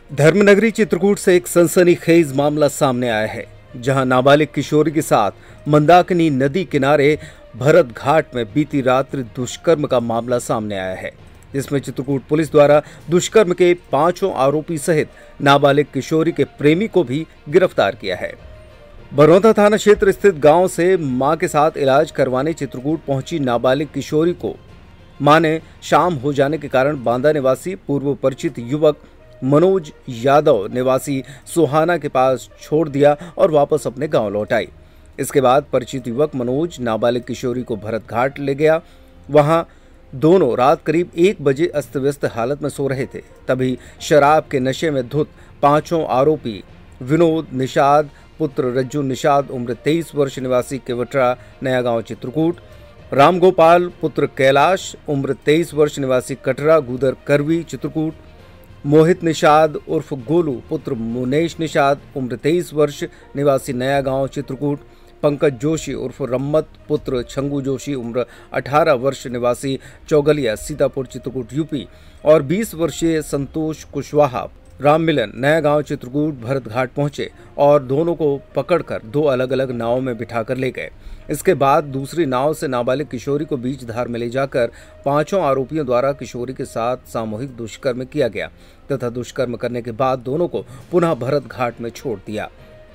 धर्मनगरी चित्रकूट से एक सनसनीखेज मामला सामने आया है, जहां नाबालिग किशोरी के साथ मंदाकिनी नदी किनारे भरत घाट में बीती रात्रि दुष्कर्म का मामला सामने आया है, जिसमें चित्रकूट पुलिस द्वारा दुष्कर्म के 5 आरोपी सहित नाबालिग किशोरी के प्रेमी को भी गिरफ्तार किया है। बरौदा थाना क्षेत्र स्थित गांव से मां के साथ इलाज करवाने चित्रकूट पहुंची नाबालिग किशोरी को मां ने शाम हो जाने के कारण बांदा निवासी पूर्व परिचित युवक मनोज यादव निवासी सुहाना के पास छोड़ दिया और वापस अपने गांव लौट आई। इसके बाद परिचित युवक मनोज नाबालिग किशोरी को भरत घाट ले गया। वहां दोनों रात करीब 1 बजे अस्त व्यस्त हालत में सो रहे थे। तभी शराब के नशे में धुत 5 आरोपी विनोद निषाद पुत्र रज्जू निषाद उम्र 23 वर्ष निवासी केवटरा नया गांव चित्रकूट, रामगोपाल पुत्र कैलाश उम्र 23 वर्ष निवासी कटरा गुदर करवी चित्रकूट, मोहित निषाद उर्फ गोलू पुत्र मुनेश निषाद उम्र 23 वर्ष निवासी नया गांव चित्रकूट, पंकज जोशी उर्फ रम्मत पुत्र छंगू जोशी उम्र 18 वर्ष निवासी चौगलिया सीतापुर चित्रकूट यूपी और 20 वर्षीय संतोष कुशवाहा राम मिलन नया गांव चित्रकूट भरत घाट पहुंचे और दोनों को पकड़कर 2 अलग अलग नावों में बिठाकर ले गए। इसके बाद दूसरी नाव से नाबालिग किशोरी को बीच धार में ले जाकर 5 आरोपियों द्वारा किशोरी के साथ सामूहिक दुष्कर्म किया गया तथा दुष्कर्म करने के बाद दोनों को पुनः भरत घाट में छोड़ दिया।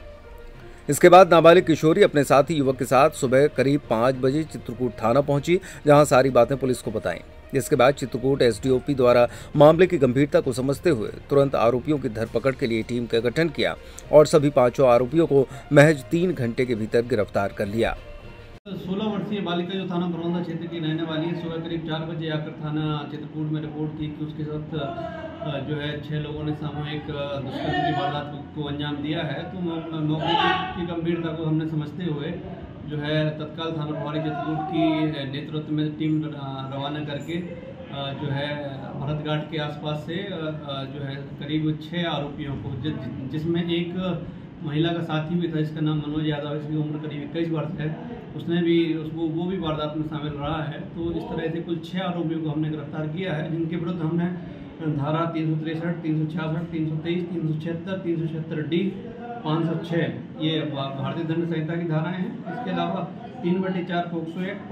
इसके बाद नाबालिग किशोरी अपने साथी युवक के साथ सुबह करीब 5 बजे चित्रकूट थाना पहुंची, जहां सारी बातें पुलिस को बताईं। जिसके बाद चित्रकूट एसडीओपी द्वारा मामले की गंभीरता को समझते हुए तुरंत आरोपियों की धरपकड़ के लिए टीम का गठन किया और सभी 5 आरोपियों को महज 3 घंटे के भीतर गिरफ्तार कर लिया। 16 वर्षीय बालिका जो थाना बरौदा क्षेत्र की रहने वाली है, सुबह करीब 4 बजे आकर थाना चित्रकूट में रिपोर्ट की कि उसके साथ जो है 6 लोगों ने सामूहिक दुष्कर्म की वारदात को अंजाम दिया है। तो मौके की गंभीरता को हमने समझते हुए जो है तत्काल थाना प्रभारी चित्रकूट की नेतृत्व में टीम रवाना करके जो है भरत घाट के आसपास से जो है करीब 6 आरोपियों को, जिसमें एक महिला का साथी भी था जिसका नाम मनोज यादव, इसकी उम्र करीब 21 वर्ष है, उसने भी वो भी वारदात में शामिल रहा है। तो इस तरह से कुल 6 आरोपियों को हमने गिरफ्तार किया है, जिनके विरुद्ध हमने धारा 363, 366, 323, 376, 376 डी, 506 ये भारतीय दंड संहिता की धाराएं हैं। इसके अलावा 3/4 पोक्सो एक्ट,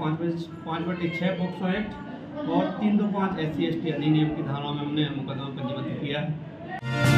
5/6 पोक्सो एक्ट और 325 SC/ST अधिनियम की धाराओं में हमने मुकदमा पंजीबद्ध किया है।